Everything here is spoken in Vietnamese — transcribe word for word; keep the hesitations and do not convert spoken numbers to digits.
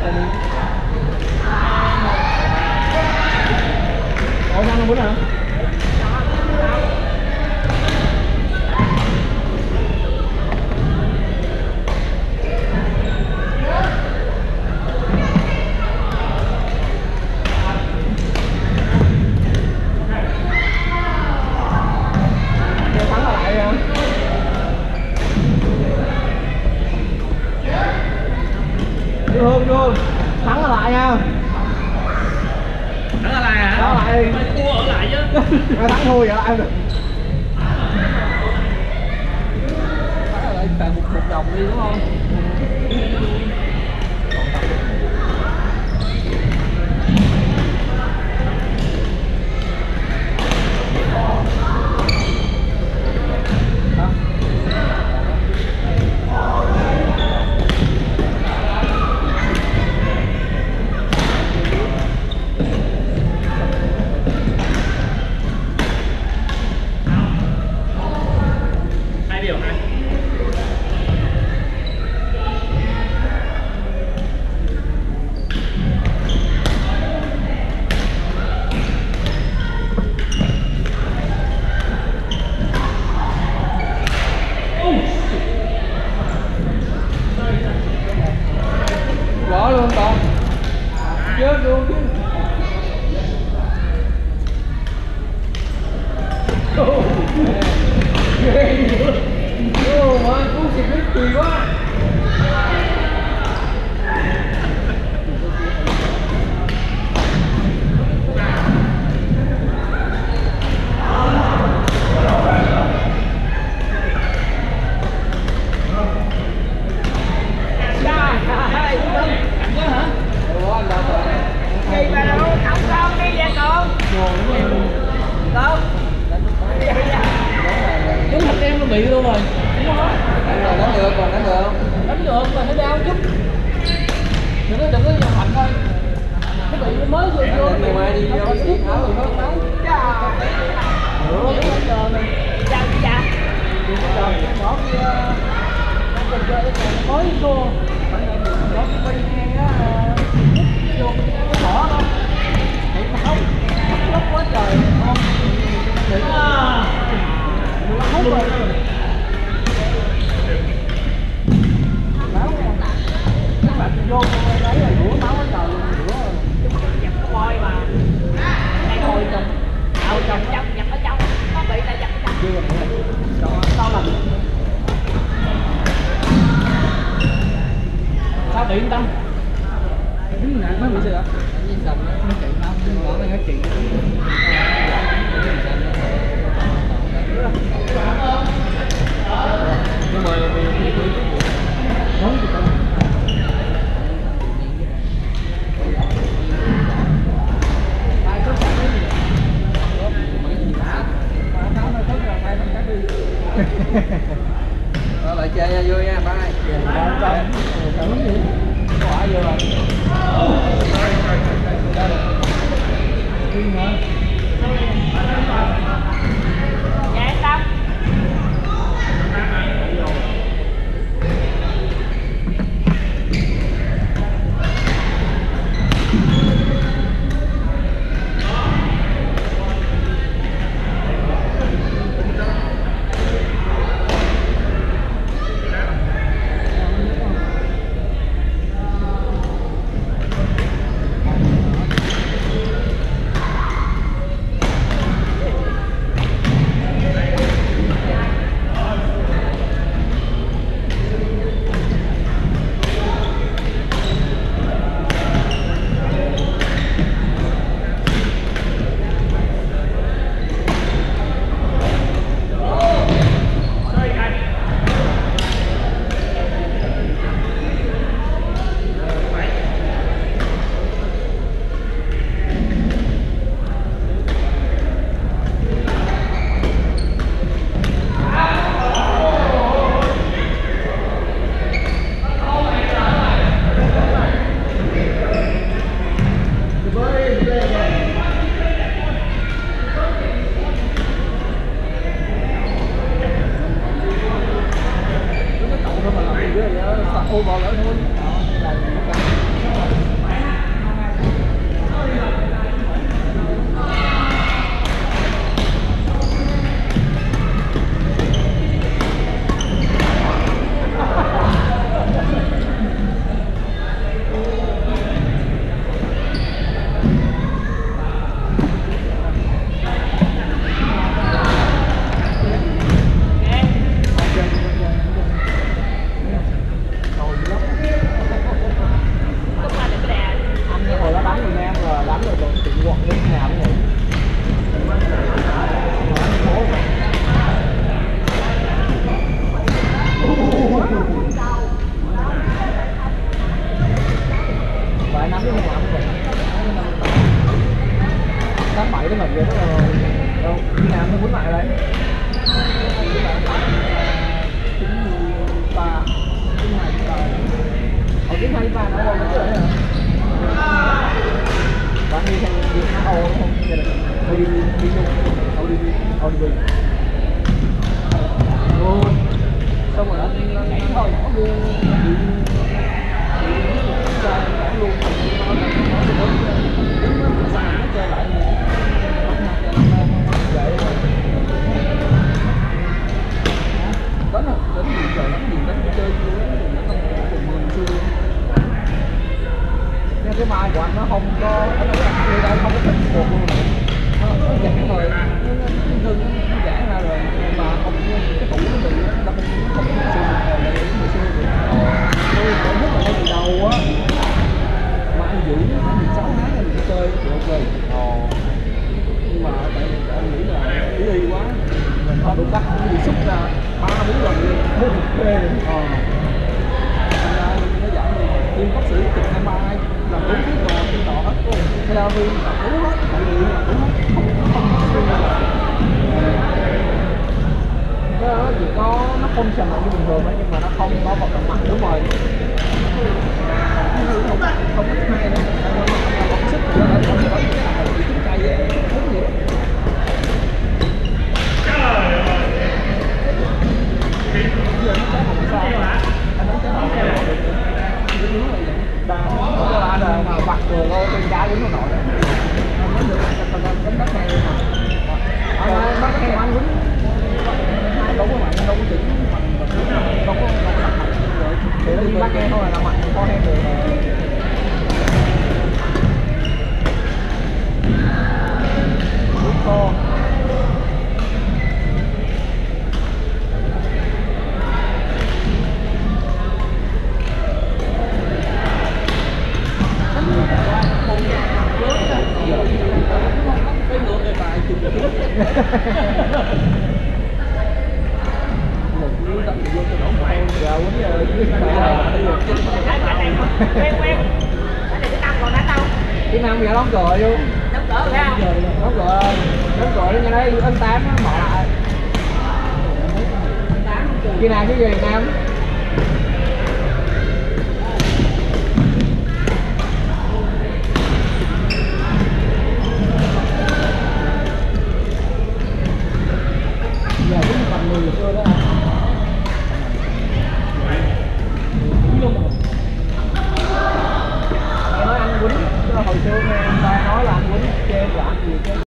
Ủa năm năm bốn hả? Hương luôn thắng ở lại nha, thắng ở lại hả? thắng ở lại đi, thua ở lại chứ. thắng thua vậy lại được, thắng ở lại tại một một vòng đi đúng không? Bỏ luôn con, chết luôn chứ. Ghê dữ. Ô mà cú xịt nước kỳ quá. Đúng thật em nó bị luôn rồi. Đúng rồi. Đánh được, còn đánh được. Đánh được mà phải đau chút. Đừng có đừng có vào mạnh thôi. Cái bị nó mới vô vô. Ngày mai đi vô cái xiết áo rồi nó máu. Ủa, cái giờ này. Dạ dạ. Giờ bỏ kia nó còn chơi cái mới vô. Bỏ cái bay ngang á vô cái bỏ đó. Thì nó không. Nó quá trời không. Đừng à. Nó hút rồi. Máu các bạn vô đấy là rửa máu hết trời luôn, rửa rồi. Dập cái môi mà. Đây ngồi trong. Ngồi trong dập dập ở trong. Nó bị là dập ở trong. Chưa rồi. Đó, sao mà. Sao bị yên tâm? Đứng nặng mới bị gì ạ? Cái sầm nó chạy máu, nó nó chạy. Nhưng mà nóng thì không. Ai có sẵn cái gì? Đó lại chơi vui nha, bye. Tưởng gì? Có ai vô rồi. Dạ em Tâm. Ô bỏ lỡ thôi. không có người ta không có thích cuộc luôn này, nó nó giãn rồi, nó nó gân nó giãn ra rồi mà không cái tủ nó bị nó không không có xương hồi lại hồi xưa được. Tôi cảm thấy là ngay từ đầu á mà anh Vũ thì sáu tháng anh đi chơi thì ok. Nhưng mà tại vì anh nghĩ là ý đi quá mình thôi đúng bắt nó bị xúc ra ba bốn lần luôn mới được phê. Ờ nó giảm đi tiêm bác sĩ trực hai mai làm đúng thứ rồi tiêm tỏ hết luôn theo viên đúng hết mọi người đúng hết không không có xuyên ra cái đó chỉ có nó function là như bình thường nhưng mà nó không có vận động mạnh. Đúng rồi không không có hai nữa có sức của nó không có cái nào bị trúng cây vậy đúng vậy. Giờ nó trái hồng sao anh nói trái hồng cái nào được cái hướng này đa có la đời mà vặt vừa thôi trên trái đứng nó nổi anh nói được anh đánh đất này mà anh bắt cái anh quýnh đâu có mạnh đâu có chỉnh mạnh đâu có đâu có mạnh rồi để nó đi bắt nghe thôi là mạnh có hay được đúng to. Cái ngược đề tài chụp chụp một cái tập vô cho nó ngoại giờ quýnh rồi cái này quen quen cái này thứ năm còn đánh đâu thứ năm giờ đóng rồi luôn đóng cửa phải không đóng rồi đóng rồi như đây anh tám nó mở lại khi nào chứ về Việt Nam giờ cũng bằng người xưa đó.